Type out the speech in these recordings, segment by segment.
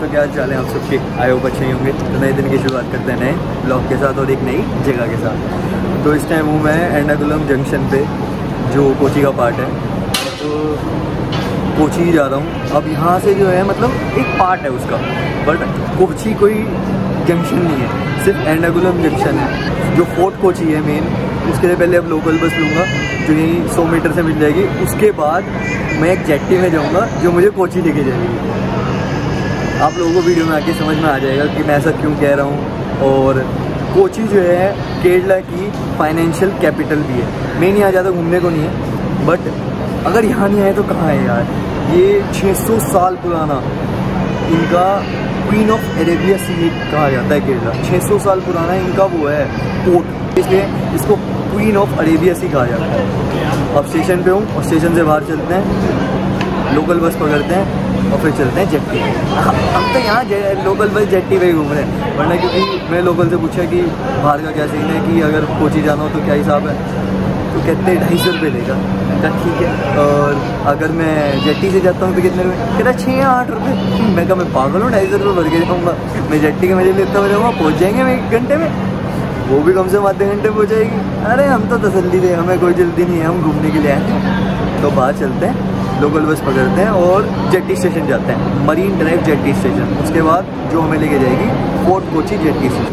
क्या चाल है आप सबके? आए होप अच्छे ही होंगे। तो नए दिन की शुरुआत करते हैं नए ब्लॉग के साथ और एक नई जगह के साथ। तो इस टाइम हूँ मैं एर्नाकुलम जंक्शन पे, जो कोची का पार्ट है। तो कोची जा रहा हूँ। अब यहाँ से जो है मतलब एक पार्ट है उसका, बट कोची कोई जंक्शन नहीं है, सिर्फ एर्नाकुलम जंक्शन है जो फोर्ट कोची है मेन। उसके लिए पहले अब लोकल बस लूँगा जो यहीं 100 मीटर से मिल जाएगी। उसके बाद मैं एक जेट्टी में जाऊँगा जो मुझे कोची लेके जाएगी। आप लोगों को वीडियो में आके समझ में आ जाएगा कि मैं ऐसा क्यों कह रहा हूँ। और कोची जो है केरला की फाइनेंशियल कैपिटल भी है। मैं यहाँ ज़्यादा घूमने को नहीं है, बट अगर यहाँ नहीं आए तो कहाँ है यार। ये 600 साल पुराना इनका क्वीन ऑफ अरेबिया सी कहा जाता है केरला। 600 साल पुराना इनका वो है पोर्ट, इसलिए इसको क्वीन ऑफ अरेबिया सी कहा जाता है। अब स्टेशन पे हूँ और स्टेशन से बाहर चलते हैं, लोकल बस पकड़ते हैं और फिर चलते हैं जेट्टी। हम तो यहाँ लोकल बस जेट्टी पे ही घूम रहे हैं, वरना क्योंकि मैं लोकल से पूछा कि बाहर का क्या सीन है, कि अगर कोची जाना हो तो क्या हिसाब है। तो कहते हैं 250 रुपये लेगा। कहा ठीक है। और अगर मैं जेट्टी से जाता हूँ तो कितने रुपये? कहता 6 या 8 रुपये। मैं कहा मैं पागल हूँ, 250 रुपये भर के जाऊँगा। मैं जेट्टी के मजे लेता हुआ जाऊँगा, पहुँच जाएंगे हम 1 घंटे में, वो भी कम से कम आधे घंटे पहुँच जाएगी। अरे हम तो तसल्ली दे, हमें कोई जल्दी नहीं है, हम घूमने के लिए आए हैं। तो बाहर चलते हैं, लोकल बस पकड़ते हैं और जेट्टी स्टेशन जाते हैं, मरीन ड्राइव जेट्टी स्टेशन। उसके बाद जो हमें लेके जाएगी Fort Kochi jetty station.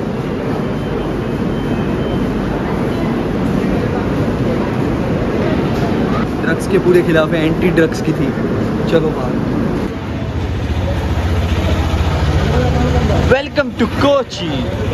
Drugs के पूरे खिलाफ है, एंटी ड्रग्स की थी। चलो बाहर। Welcome to Kochi.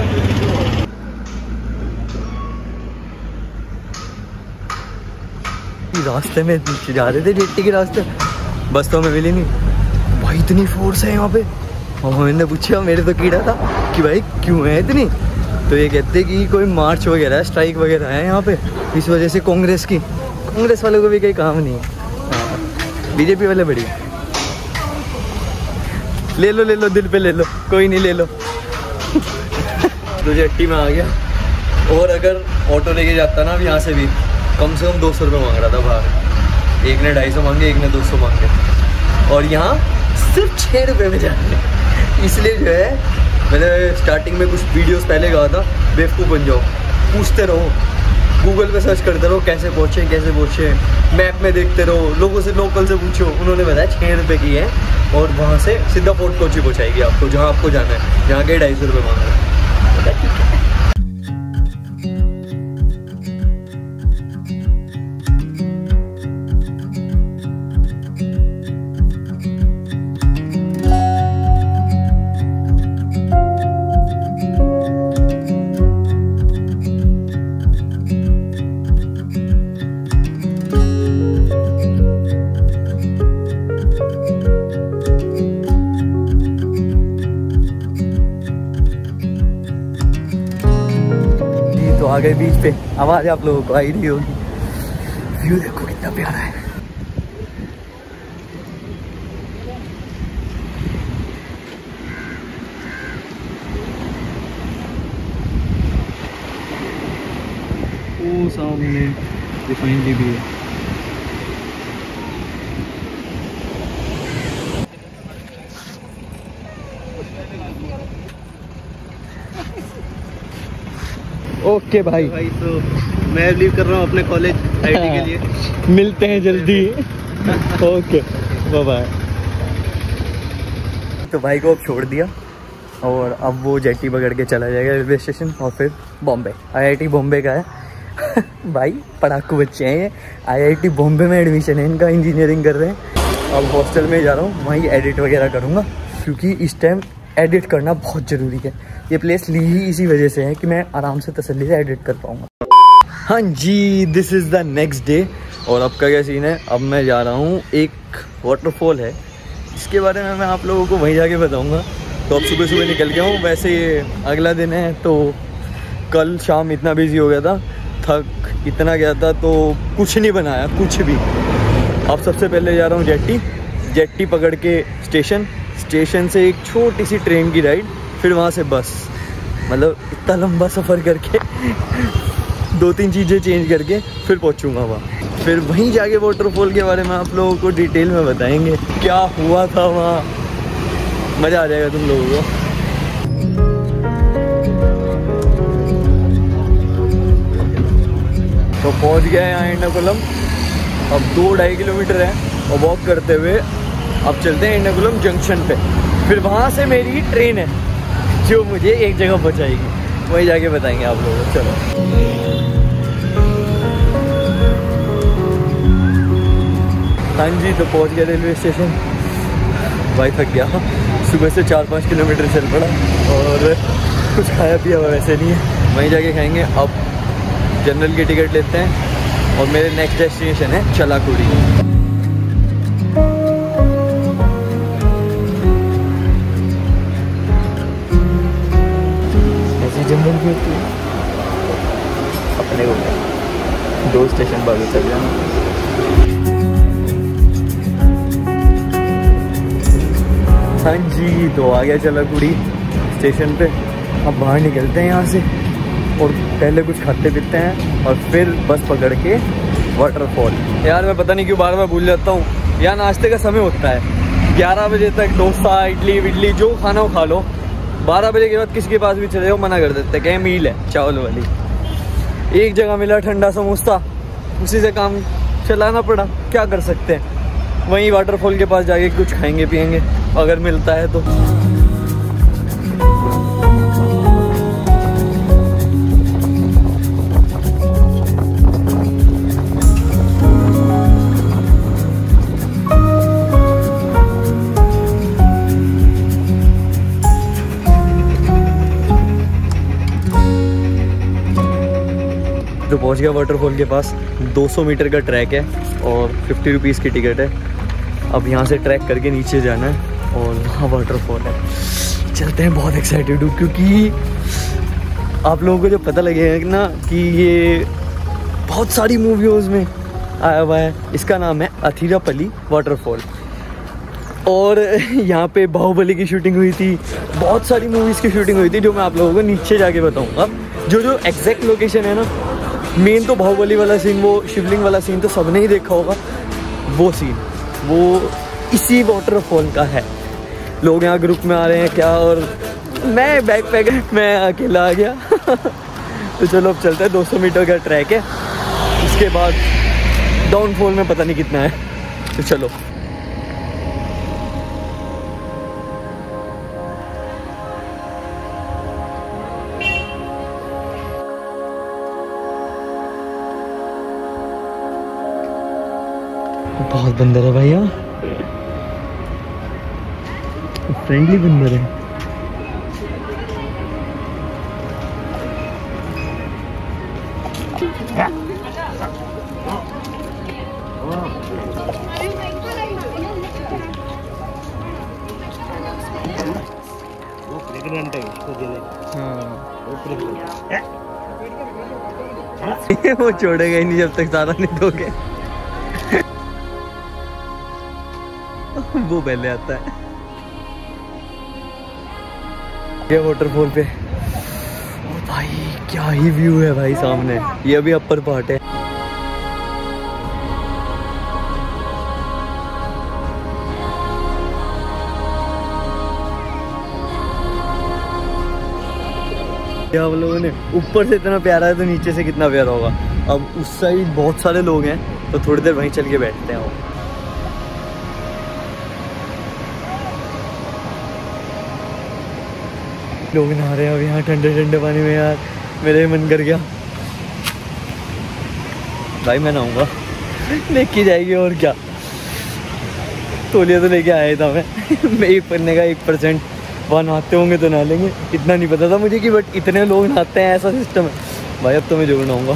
रास्ते में जा रहे थे जेट्टी के रास्ते, बस तो हमें मिली नहीं। भाई इतनी फोर्स है यहाँ पे। और मैंने पूछा, मेरे तो कीड़ा था कि भाई क्यों है इतनी। तो ये कहते कि कोई मार्च वगैरह है, स्ट्राइक वगैरह है यहाँ पे, इस वजह से कांग्रेस वालों को भी कोई काम नहीं है। बीजेपी वाले बढ़िया। ले लो दिल पे ले लो, कोई नहीं ले लो। तो जेट्टी में आ गया। और अगर ऑटो लेके जाता ना अब यहाँ से भी, कम से कम 200 रुपये मांग रहा था बाहर। एक ने 250 मांगे, एक ने 200 मांगे। और यहाँ सिर्फ 6 रुपये में जाते हैं। इसलिए जो है मैंने स्टार्टिंग में कुछ वीडियोस पहले कहा था, बेवकूफ़ बन जाओ, पूछते रहो, गूगल पे सर्च करते रहो कैसे पहुँचे, मैप में देखते रहो, लोगों से लोकल से पूछो। उन्होंने बताया 6 रुपये की है और वहाँ से सीधा फोर्ट कोची पहुँचाएगी आपको, जहाँ आपको जाना है, जहाँ के 250 रुपये मांग रहे हैं। ठीक है। तो आ गए बीच पे। आवाज़ आप लोगों को आई रही होगी। व्यू देखो कितना प्यारा है। वो सामने रिफाइनरी भी है। ओके भाई तो मैं लीव कर रहा हूँ अपने कॉलेज आईटी के लिए। मिलते हैं जल्दी। Okay bye bye. तो भाई को अब छोड़ दिया और अब वो जेट्टी पकड़ के चला जाएगा रेलवे स्टेशन और फिर बॉम्बे। आईआईटी बॉम्बे का है। भाई पढ़ाकू बच्चे हैं ये। आईआईटी बॉम्बे में एडमिशन है इनका, इंजीनियरिंग कर रहे हैं। अब हॉस्टल में जा रहा हूँ, वहीं एडिट वगैरह करूँगा क्योंकि इस टाइम एडिट करना बहुत ज़रूरी है। ये प्लेस ली ही इसी वजह से है कि मैं आराम से तसल्ली से एडिट कर पाऊँगा। हाँ जी, this is the next day. और अब का क्या सीन है, अब मैं जा रहा हूँ, एक वाटरफॉल है, इसके बारे में मैं आप लोगों को वहीं जाके बताऊँगा। तो अब सुबह सुबह निकल गया हूँ। वैसे ये अगला दिन है, तो कल शाम इतना बिजी हो गया था, थक इतना गया था, तो कुछ नहीं बनाया कुछ भी। अब सबसे पहले जा रहा हूँ जेट्टी पकड़ के स्टेशन से एक छोटी सी ट्रेन की राइड, फिर वहाँ से बस। मतलब इतना लंबा सफ़र करके 2-3 चीज़ें चेंज करके फिर पहुँचूँगा वहाँ। फिर वहीं जाके वाटरफॉल के बारे में आप लोगों को डिटेल में बताएंगे क्या हुआ था वहाँ। मज़ा आ जाएगा तुम लोगों को। तो पहुंच गया यहाँ एर्नाकुलम। अब 2-2.5 किलोमीटर है और वॉक करते हुए अब चलते हैं एर्नाकुलम जंक्शन पे। फिर वहाँ से मेरी ट्रेन है जो मुझे एक जगह पहुँचाएगी, वहीं जाके बताएंगे आप लोगों को। चलो हाँ जी, तो पहुँच गया रेलवे स्टेशन। भाई थक गया, सुबह से 4-5 किलोमीटर चल पड़ा और कुछ खाया पिया वैसे नहीं है, वहीं जाके खाएंगे। अब जनरल की टिकट लेते हैं और मेरे नेक्स्ट डेस्टिनेशन है चलाकुड़ी। ऐसी जनरल की होती है अपने को 2 स्टेशन बाद चल जाना। हाँ जी, तो आ गया चलाकुड़ी स्टेशन पे। अब बाहर निकलते हैं यहाँ से और पहले कुछ खाते पीते हैं और फिर बस पकड़ के वाटरफॉल। यार मैं पता नहीं क्यों बार बार भूल जाता हूँ, यहाँ नाश्ते का समय होता है 11 बजे तक। डोसा, इडली विडली जो खाना हो खा लो। 12 बजे के बाद किसी के पास भी चले जाओ मना कर देते हैं, क्या मील है चावल वाली। एक जगह मिला ठंडा समोसा, उसी से काम चलाना पड़ा, क्या कर सकते हैं। वहीं वाटरफॉल के पास जाके कुछ खाएंगे पियेंगे अगर मिलता है तो। तो पहुंच गया वाटरफॉल के पास। 200 मीटर का ट्रैक है और 50 रुपीज़ की टिकट है। अब यहाँ से ट्रैक करके नीचे जाना है और वहाँ वाटरफॉल है। चलते हैं, बहुत एक्साइटेड हूँ क्योंकि आप लोगों को जो पता लगेगा ना कि ये बहुत सारी मूवीज़ में आया हुआ है। इसका नाम है अथिरापल्ली वाटरफॉल और यहाँ पे बाहुबली की शूटिंग हुई थी, बहुत सारी मूवीज़ की शूटिंग हुई थी जो मैं आप लोगों को नीचे जाके बताऊँगा। जो एग्जैक्ट लोकेशन है ना, मेन तो बाहुबली वाला सीन, वो शिवलिंग वाला सीन तो सबने ही देखा होगा। वो सीन वो इसी वाटरफॉल का है। लोग यहाँ ग्रुप में आ रहे हैं क्या, और मैं बैक पैकर मैं अकेला आ गया। तो चलो अब चलते हैं। 200 मीटर का ट्रैक है, उसके बाद डाउनफॉल में पता नहीं कितना है। तो चलो बहुत बंदर है भाई, यहाँ फ्रेंडली बंदर है। वो प्रेग्नेंट है उसको देने। वो प्रेग्नेंट वो छोड़ेगा ही नहीं जब तक सारा नहीं धोगे। वो पहले आता है। ये वाटरफॉल पे ओ भाई क्या ही व्यू है भाई सामने। ये अभी अपर पार्ट है। आप लोगों ने ऊपर से इतना प्यारा है तो नीचे से कितना प्यारा होगा। अब उस साइड बहुत सारे लोग हैं तो थोड़ी देर वहीं चल के बैठते हैं। लोग नहा रहे हैं अब यहाँ ठंडे ठंडे पानी में। यार मेरे मन कर गया भाई, मैं नहाऊंगा। लेके जाएगी और क्या, तौलिया तो लेके आया था मैं। एक पन्ने का 1% वहाँ नहाते होंगे तो नहा लेंगे। इतना नहीं पता था मुझे कि बट इतने लोग नहाते हैं, ऐसा सिस्टम है भाई। अब तो मैं जरूर नहाऊंगा।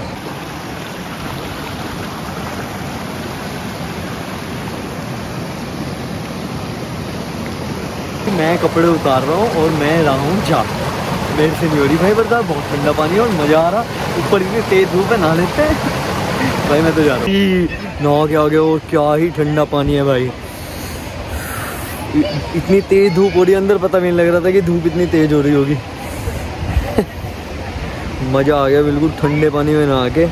मैं कपड़े उतार रहा हूँ और मैं रहा हूँ जा, मेरे से नहीं हो रही भाई बर्दाश्त। बहुत ठंडा पानी है और मज़ा आ रहा। ऊपर इतनी तेज धूप है, नहा लेते हैं भाई। मैं तो जा रहा हूँ, नहा के आ गया और क्या ही ठंडा पानी है भाई। इतनी तेज धूप हो रही है, अंदर पता भी नहीं लग रहा था कि धूप इतनी तेज हो रही होगी। मज़ा आ गया बिल्कुल ठंडे पानी में नहा के।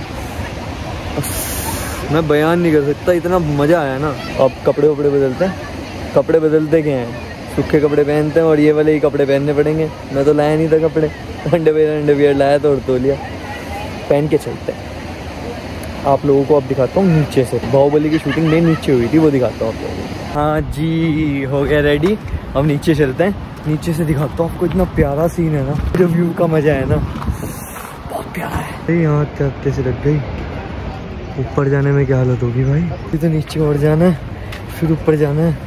मैं बयान नहीं कर सकता, इतना मज़ा आया ना। अब कपड़े वपड़े बदलते हैं। कपड़े बदलते गए हैं, सूखे कपड़े पहनते हैं और ये वाले ही कपड़े पहनने पड़ेंगे। मैं तो लाया नहीं था कपड़े, अंडरवियर लाया था और तो लिया, पहन के चलते हैं। आप लोगों को अब दिखाता हूँ नीचे से, बाहुबली की शूटिंग नहीं नीचे हुई थी, वो दिखाता हूँ आप लोगों को। हाँ जी, हो गया रेडी, अब नीचे चलते हैं। नीचे से दिखाता हूँ आपको, इतना प्यारा सीन है ना, जो व्यू का मजा है ना बहुत प्यारा है। यहाँ तक कैसे लग गई, ऊपर जाने में क्या हालत होगी भाई। ये तो नीचे और जाना है, फिर ऊपर जाना है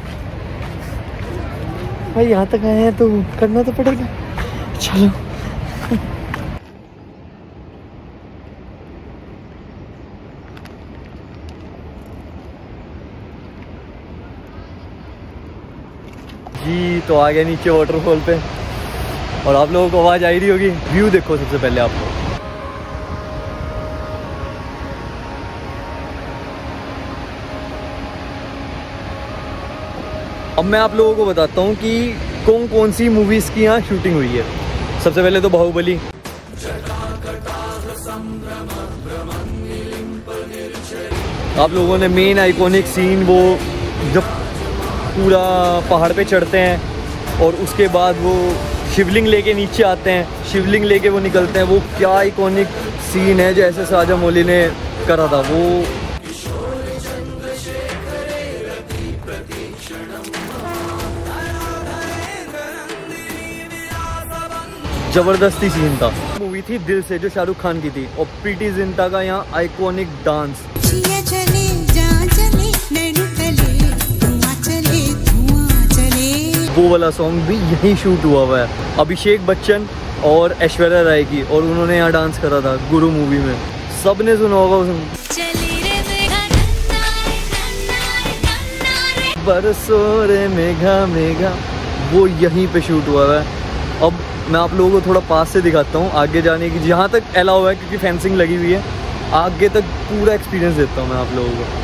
भाई। यहाँ तक आए हैं तो करना तो पड़ेगा, चलो। जी तो आ गया नीचे वाटरफॉल पे, और आप लोगों को आवाज आ रही होगी। व्यू देखो सबसे पहले आप लोग। अब मैं आप लोगों को बताता हूँ कि कौन कौन सी मूवीज की यहाँ शूटिंग हुई है। सबसे पहले तो बाहुबली, आप लोगों ने मेन आइकॉनिक सीन वो जब पूरा पहाड़ पे चढ़ते हैं और उसके बाद वो शिवलिंग लेके नीचे आते हैं, शिवलिंग लेके वो निकलते हैं, वो क्या आइकॉनिक सीन है जैसे राजामौली ने करा था वो। जबरदस्ती सीन था। मूवी थी दिल से, जो शाहरुख खान की थी, और प्रीति जिंटा का यहाँ आइकॉनिक डांस। वो वाला सॉन्ग भी यहीं शूट हुआ हुआ है, अभिषेक बच्चन और ऐश्वर्या राय की, और उन्होंने यहाँ डांस करा था गुरु मूवी में। सबने सुना होगा उसमें, बरसो रे मेघा मेघा, वो यहीं पे शूट हुआ है। अब मैं आप लोगों को थोड़ा पास से दिखाता हूँ आगे जाने की, जहाँ तक अलाउ है क्योंकि फेंसिंग लगी हुई है। आगे तक पूरा एक्सपीरियंस देता हूँ मैं आप लोगों को।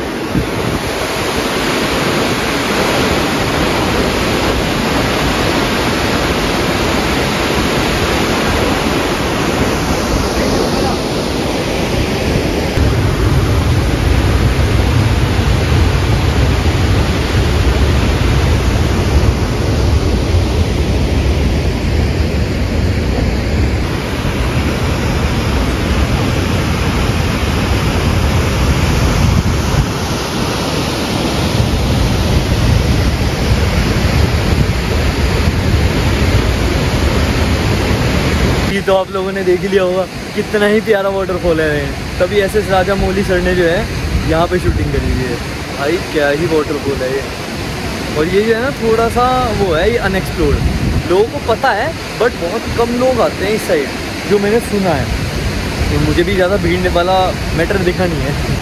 तो आप लोगों ने देख ही लिया होगा कितना ही प्यारा वाटरफॉल है। तभी ऐसे राजामौली सर ने जो है यहाँ पे शूटिंग करी हुई है। भाई क्या ही वाटरफॉल है ये। और ये जो है ना थोड़ा सा वो है, ये अनएक्सप्लोर्ड, लोगों को पता है बट बहुत कम लोग आते हैं इस साइड, जो मैंने सुना है। तो मुझे भी ज़्यादा भीड़ वाला मैटर दिखा नहीं है।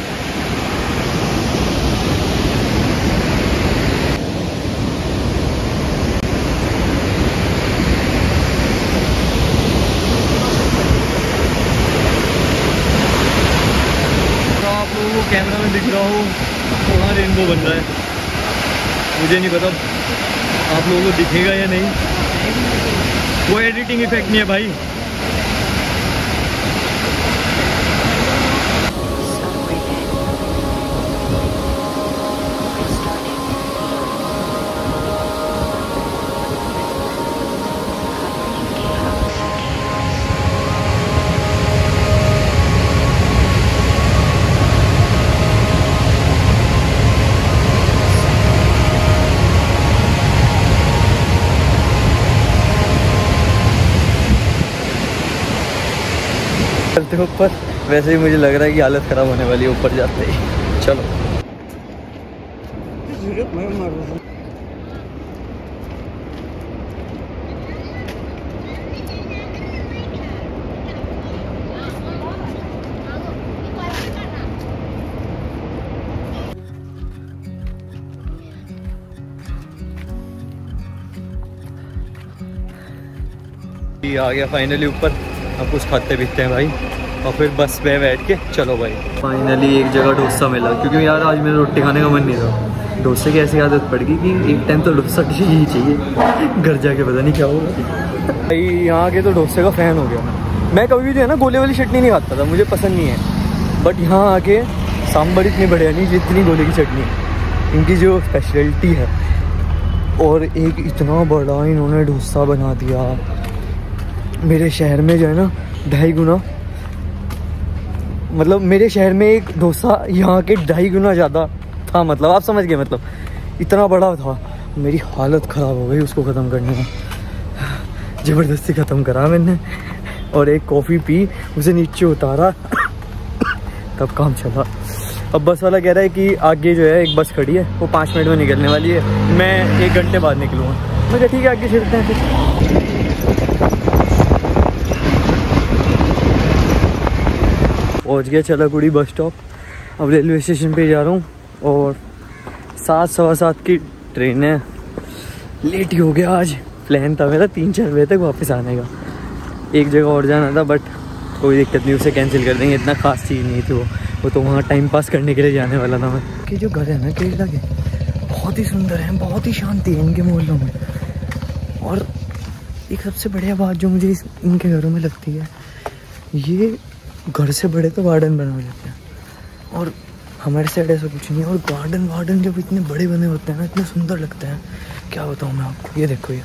कैमरा में दिख रहा हो वहाँ रेनबो बन रहा है, मुझे नहीं पता आप लोगों को दिखेगा या नहीं। कोई एडिटिंग इफेक्ट नहीं है भाई। चलते ऊपर, वैसे ही मुझे लग रहा है कि हालत ख़राब होने वाली है ऊपर जाते ही। चलो आ गया फाइनली ऊपर। अब कुछ खाते पीते हैं भाई और फिर बस पे बैठ के चलो भाई। फाइनली एक जगह डोसा मिला, क्योंकि यार आज मेरा रोटी खाने का मन नहीं था। डोसे की ऐसी आदत पड़ गई कि एक टाइम तो डोसा ही चाहिए, घर जाके पता नहीं क्या होगा भाई। यहाँ आके तो डोसे का फ़ैन हो गया। मैं कभी भी जो है ना गोले वाली चटनी नहीं खाता था, मुझे पसंद नहीं है, बट यहाँ आके सांभर इतनी बढ़िया नहीं जितनी गोले की चटनी है। इनकी जो स्पेशलिटी है और एक इतना बड़ा इन्होंने डोसा बना दिया। मेरे शहर में जो है ना 2.5 गुना, मतलब मेरे शहर में एक डोसा यहाँ के 2.5 गुना ज़्यादा था, मतलब आप समझ गए, मतलब इतना बड़ा था। मेरी हालत ख़राब हो गई उसको ख़त्म करने में, ज़बरदस्ती ख़त्म करा मैंने और एक कॉफ़ी पी, उसे नीचे उतारा तब काम चला। अब बस वाला कह रहा है कि आगे जो है एक बस खड़ी है, वो 5 मिनट में निकलने वाली है, मैं 1 घंटे बाद निकलूँगा। मैं कहा ठीक है आगे चलते हैं फिर। पहुँच गया चलाकुड़ी बस स्टॉप। अब रेलवे स्टेशन पे जा रहा हूँ और 7 सवा 7 की ट्रेन है। लेट ही हो गया आज। प्लान था मेरा 3-4 बजे तक वापस आने का, एक जगह और जाना था, बट कोई दिक्कत नहीं, उसे कैंसिल कर देंगे, इतना खास चीज़ नहीं थी वो तो वहाँ टाइम पास करने के लिए जाने वाला था मैं। कि जो घर है ना केरला के, बहुत ही सुंदर है, बहुत ही शांति है इनके मोहल्लों में। और एक सबसे बढ़िया बात जो मुझे इनके घरों में लगती है, ये घर से बड़े तो गार्डन बना लेते हैं, और हमारे साइड ऐसा कुछ नहीं है। और गार्डन जब इतने बड़े बने होते हैं ना, इतने सुंदर लगते हैं, क्या बताऊँ मैं आपको। ये देखो, ये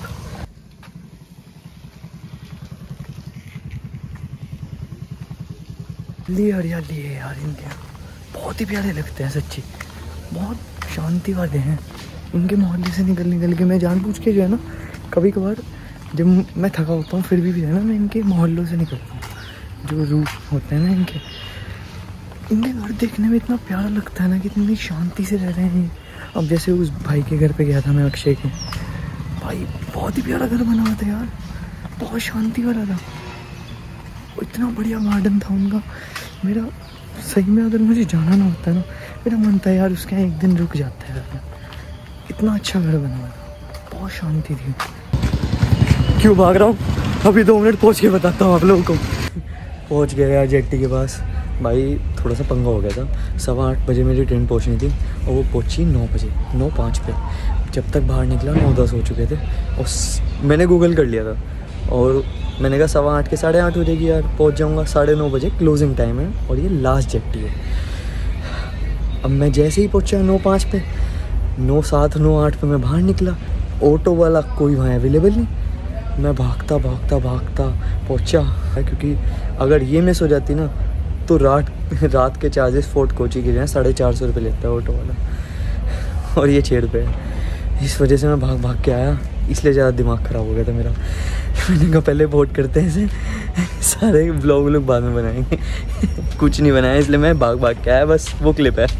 हरियाली है यार इनके यहाँ, बहुत ही प्यारे लगते हैं सच्ची, बहुत शांति वाले हैं। इनके मोहल्ले से निकल के मैं जानबूझ के जो है ना, कभी कभार जब मैं थका होता हूँ फिर भी है ना, मैं इनके मोहल्लों से निकलता हूँ। जो रूट होते हैं ना इनके घर देखने में इतना प्यारा लगता है ना, कि इतनी शांति से रह रहे हैं। अब जैसे उस भाई के घर पे गया था मैं, अक्षय के भाई, बहुत ही प्यारा घर बना हुआ था यार, बहुत शांति वाला था, इतना बढ़िया गार्डन था उनका। मेरा सही में अगर मुझे जाना ना होता है ना, मेरा मन था यार उसके यहाँ एक दिन रुक जाता है। इतना अच्छा घर बना हुआ था, बहुत शांति थी। क्यों भाग रहा हूँ, अभी 2 मिनट पहुँच के बताता हूँ आप लोगों को। पहुँच गया यार जेट्टी के पास। भाई थोड़ा सा पंगा हो गया था, 8:15 बजे मेरी ट्रेन पहुँचनी थी और वो पहुँची 9 बजे, 9:05 पे। जब तक बाहर निकला 9:10 हो चुके थे। और मैंने गूगल कर लिया था और मैंने कहा 8:15 के 8:30 हो जाएगी यार, पहुँच जाऊँगा। 9:30 बजे क्लोजिंग टाइम है और ये लास्ट जेट्टी है। अब मैं जैसे ही पहुँचा 9:05 पे, 9:07, 9:08 पे मैं बाहर निकला, ऑटो वाला कोई वहाँ अवेलेबल नहीं। मैं भागता पहुँचा, क्योंकि अगर ये मिस हो जाती ना तो रात के चार्जेस फोर्ट कोची के जो हैं 450 रुपये लेता है ऑटो वाला, और ये 6 रुपये है। इस वजह से मैं भाग के आया, इसलिए ज़्यादा दिमाग ख़राब हो गया था मेरा। मैंने कहा पहले वोट करते हैं इसे, सारे ब्लॉग लोग बाद में बनाएंगे। कुछ नहीं बनाया, इसलिए मैं भाग के आया, बस वो क्लिप है।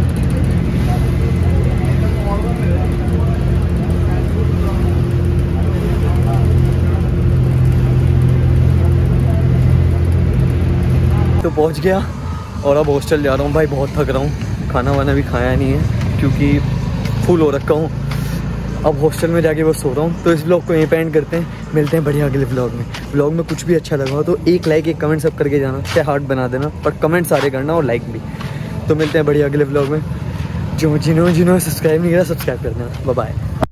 तो पहुंच गया और अब हॉस्टल जा रहा हूँ। भाई बहुत थक रहा हूँ, खाना वाना भी खाया नहीं है क्योंकि फुल हो रखा हूँ। अब हॉस्टल में जाके बस सो रहा हूँ। तो इस ब्लॉग को यहीं पे एंड करते हैं, मिलते हैं बढ़िया अगले ब्लॉग में कुछ भी अच्छा लगा हो तो एक लाइक एक कमेंट सब करके जाना, चाहे हार्ट बना देना, पर कमेंट सारे करना और लाइक भी। तो मिलते हैं बढ़िया अगले ब्लॉग में। जिन्होंने सब्सक्राइब नहीं किया सब्सक्राइब कर देना। Bye bye.